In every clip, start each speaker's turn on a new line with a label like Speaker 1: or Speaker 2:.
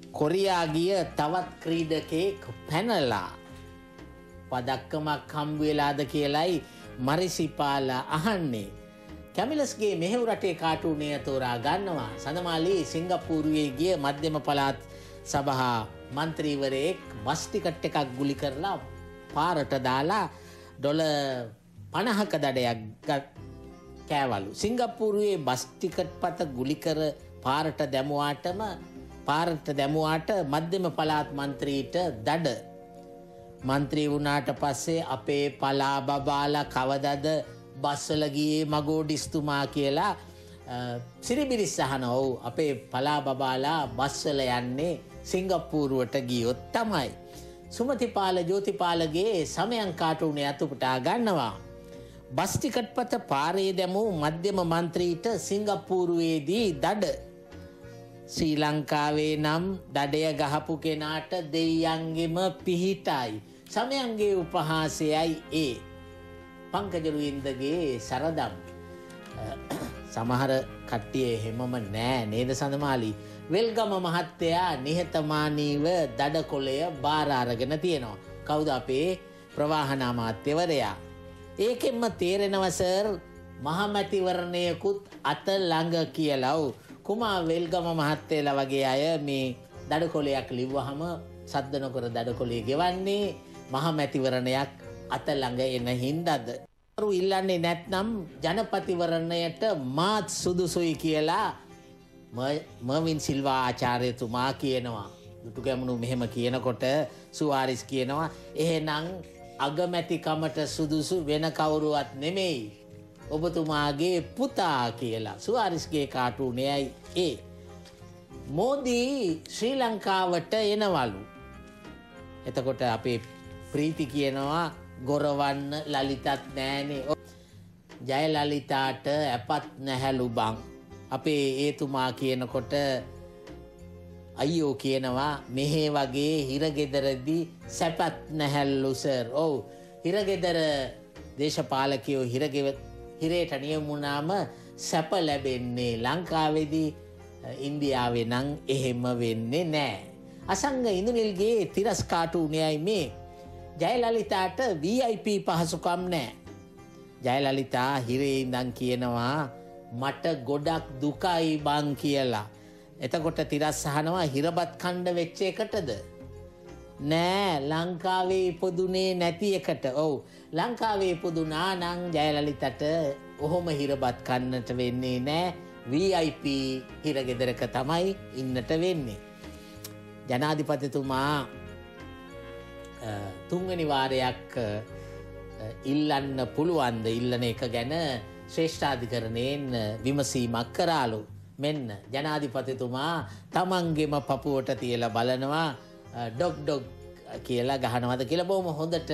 Speaker 1: කොරියා ගිය තවත් ක්‍රීඩකෙක් පැනලා පදක්කමක් හම්බ වෙලාද කියලයි මරිසිපාලා අහන්නේ. කැමිලස්ගේ මෙහෙව් රටේ කාටුනය තෝරා ගන්නවා. සඳමාලි සිංගප්පූරුවේ ගිය මධ්‍යම පළාත් සභා මන්ත්‍රීවරයෙක් බස් ටිකට් එකක් ගුලි කරලා පාරට දාලා ඩොලර් 50ක දඩයක් කෑවලු. සිංගප්පූරුවේ බස් ටිකට් පත ගුලි කර පාරට දැමුවාට මධ්‍යම පළාත් මන්ත්‍රීට දඩ. මන්ත්‍රී වුණාට පස්සේ අපේ පලා බබාලා කවදද බස්වල ගියේ මගෝඩිස්තුමා කියලා සිරිබිරිස් අහනවා. ඔව් අපේ පලා බබාලා බස්වල යන්නේ සිංගප්පූරුවට ගියොත් තමයි. සුමතිපාල ජෝතිපාලගේ සමයන් කාටුනේ අතුපටා ගන්නවා. බස් ටිකට් පත පාරේ දැමූ මධ්‍යම මන්ත්‍රීට සිංගප්පූරුවේදී දඩ. ශ්‍රී ලංකාවේ නම් දඩය ගහපු කෙනාට දෙයියන්ගෙම පිහිටයි. සමයන්ගේ උපහාසයයි ඒ. පංකජලුවින්දගේ සරදම්. සමහර කට්ටිය එහෙමම නෑ නේද සඳමාලි? වෙල්ගම මහත්තයා නිහතමානීව දඩකොලය බාර අරගෙන තියෙනවා. කවුද අපේ ප්‍රවාහන අමාත්‍යවරයා? ඒකෙන්ම තේරෙනවා සර් මහමැතිවරණයකුත් අත ළඟ කියලා. කුමා වෙල්ගම මහත්තයලා වගේ අය මේ දඩකොලයක් ලිව්වහම සද්ද නොකර දඩකොලේ ගෙවන්නේ මහමැතිවරණයක් අත ළඟ එන හින්දාද? ඉල්ලන්නේ නැත්නම් ජනපතිවරණයට මාත් සුදුසුයි කියලා මර්වින් සිල්වා ආචාර්යතුමා කියනවා. දුටුගැමුණු මෙහෙම කියනකොට සුවාරිස් කියනවා එහෙනම් අගමැතිකමට සුදුසු වෙන කවුරුවත් නෙමෙයි ඔබතුමාගේ පුතා කියලා. සුවාරිස්ගේ කාටුනේයි ඒ. මෝදී ශ්‍රී ලංකාවට එනවලු. එතකොට අපේ ප්‍රීති කියනවා ගොරවන්න ලලිතත් නෑනේ. ජය ලලිතාට ඇපත් නැහැලු බං. අපේ ඒතුමා කියනකොට අයියෝ කියනවා මෙහෙ වගේ හිරගෙදරදී සැපත් නැහැල්ලු සර්. ඔව් හිරගෙදර දේශපාලකයෝ හිරේට නියමුණාම සැප ලැබෙන්නේ. ලංකාවේදී ඉන්දියාවේ නම් එහෙම වෙන්නේ නෑ. අසංග ඉඳුනිල්ගේ තිරස් කාටුනේයි මේ. ජයලලිතාට VIP පහසුකම් නෑ. ජයලලිතා හිරේ ඉඳන් කියනවා මට ගොඩක් දුකයි බං කියලා. එතකොට තිරස් අහනවා හිරබත් කණ්ඩ වෙච්ච එකටද? නෑ ලංකාවේ ඉපදුනේ නැති එකට. ඔව් ලංකාවේ ඉපදුනා නම් ජයලලිතට ඔහොම හිරබත් කන්නට වෙන්නේ නෑ. VIP හිරගෙදරක තමයි ඉන්නට වෙන්නේ. ජනාධිපතිතුමා තුන්වෙනි වාරයක් ඉල්ලන්න පුළුවන්ද? ඉල්ලන එක ගැන ශ්‍රේෂ්ඨාධිකරණයෙන් විමසීමක් කරාලු. මෙන්න ජනාධිපතිතුමා තමන්ගේම පපුවට තියලා බලනවා ඩොග් කියලා ගහනවද කියලා. බොහොම හොඳට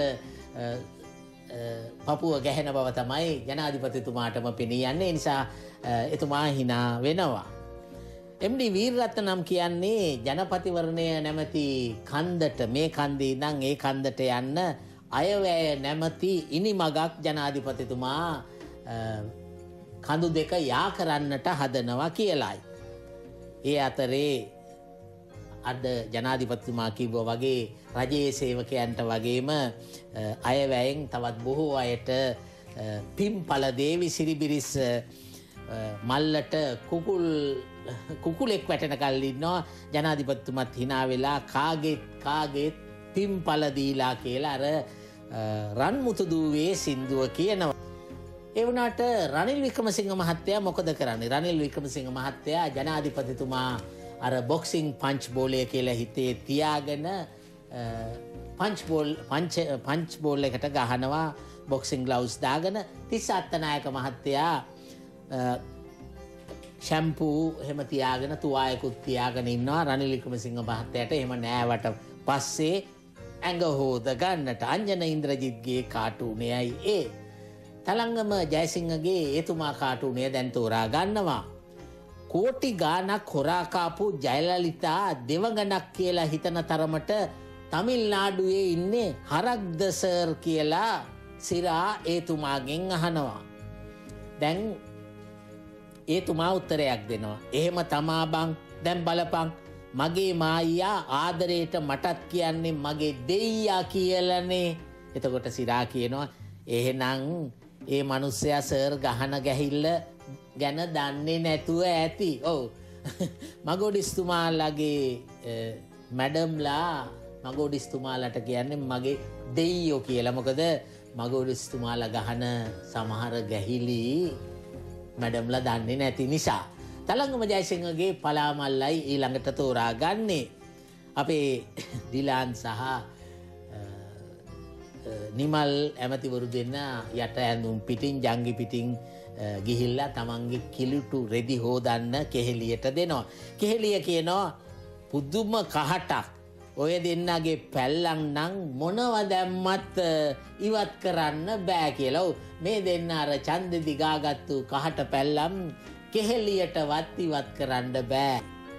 Speaker 1: පපුව ගැහෙන බව තමයි ජනාධිපතිතුමාටම පෙනී යන්නේ. නිසා එතුමා hina වෙනවා. MD වීරරත්න නම් කියන්නේ ජනපතිවරණය නැමැති කන්දට මේ කන්දේ ඉඳන් ඒ කන්දට යන්න අයවැය නැමැති ඉනිමගක් ජනාධිපතිතුමා කඳු දෙක යා කරන්නට හදනවා කියලායි. ඒ අතරේ අද ජනාධිපතිතුමා කිව්වා වගේ රජයේ සේවකයන්ට වගේම අයවැයෙන් තවත් බොහෝ අයට පිම්පල දේවි සිරිබිරිස් මල්ලට කුකුලෙක් වැටෙන කල් ඉන්නවා. ජනාධිපතිතුමත් hina වෙලා කාගෙත් පිම්පල දීලා කියලා අර රන්මුතු දූවේ සින්දුව කියනවා. ඒ වුණාට රනිල් වික්‍රමසිංහ මහත්තයා මොකද කරන්නේ? රනිල් වික්‍රමසිංහ මහත්තයා ජනාධිපතිතුමා අර බොක්සිං පංච් බෝලය කියලා හිතේ තියාගෙන පංච් බෝල් එකට ගහනවා බොක්සිං ග්ලව්ස් දාගෙන. තිස්ස අත්තනායක මහත්තයා ෂැම්පූ එහෙම තියාගෙන තුවායකුත් තියාගෙන ඉන්නවා. රනිල් වික්‍රමසිංහ මහත්තයාට එහෙම නෑවට පස්සේ ඇඟ හොද ගන්නට අංජන ඉන්ද්‍රජිත්ගේ කාටුනේයි ඒ. තලංගම ජයසිංහගේ එතුමා කාටුනේ දැන් තෝරා ගන්නවා. කෝටි ගානක් හොරා කාපු ජයලලිතා දෙවඟනක් කියලා හිතන තරමට තමිල්නාඩුවේ ඉන්නේ හරක්ද සර් කියලා සිරා ඒතුමාගෙන් අහනවා. දැන් ඒතුමා උත්තරයක් දෙනවා. එහෙම තමා බං. දැන් බලපං මගේ මායියා ආදරයට මටත් කියන්නේ මගේ දෙයියා කියලානේ. එතකොට සිරා කියනවා එහෙනම් ඒ මිනිස්සයා සර් ගහන ගැහිල්ල ගැන දන්නේ නැතුව ඇති. ඔව්. මගොඩිස්තුමාලගේ මැඩම්ලා මගොඩිස්තුමාලට කියන්නේ මගේ දෙයියෝ කියලා. මොකද මගොඩිස්තුමාලා ගහන සමහර ගැහිලි මැඩම්ලා දන්නේ නැති නිසා. තලංගම ජයසිංහගේ පලාමල්ලයි ඊළඟට තෝරා ගන්නේ. අපේ දිලාන් සහ නිමල් ඇමතිවරු දෙන්න යට ඇඳුම් පිටින් ජංගි පිටින් ගිහිල්ලා තමන්ගේ කිලුටු රෙදි හෝදන්න කෙහෙලියට දෙනවා. කෙහෙලිය කියනවා පුදුම කහටක්. ඔය දෙන්නගේ පැල්ලම් නම් මොනව දැම්මත් ඉවත් කරන්න බෑ කියලා. මේ දෙන්න අර ඡන්දෙදි ගාගත්තු කහට පැල්ලම් කෙහෙලියටවත් ඉවත් කරන්න බෑ.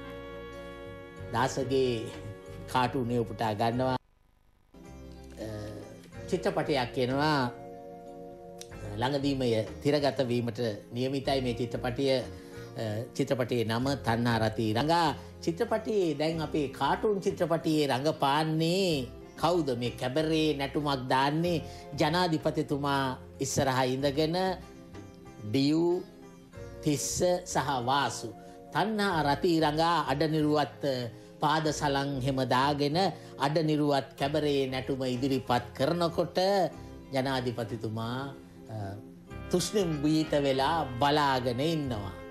Speaker 1: දාසගේ කාටුනේ උපුටා ගන්නවා චිත්‍රපටයක් කියනවා ළඟදීම තිරගත වීමට නියමිතයි මේ චිත්‍රපටයේ නම තණ්හා රති රංගා. චිත්‍රපටයේ දැන් අපේ කාටුන් චිත්‍රපටයේ රංගපාන්නේ කවුද? මේ කැබරේ නැටුමක් දාන්නේ ජනාධිපතිතුමා ඉස්සරහා ඉඳගෙන ඩියු තිස්ස සහ වාසු. තණ්හා රති රංගා අඩනිරුවත් පාද සලං හැම දාගෙන අඩනිරුවත් කැබරේ නැටුම ඉදිරිපත් කරනකොට ජනාධිපතිතුමා තුෂ්ණිම් බීත වෙලා බලාගෙන ඉන්නවා.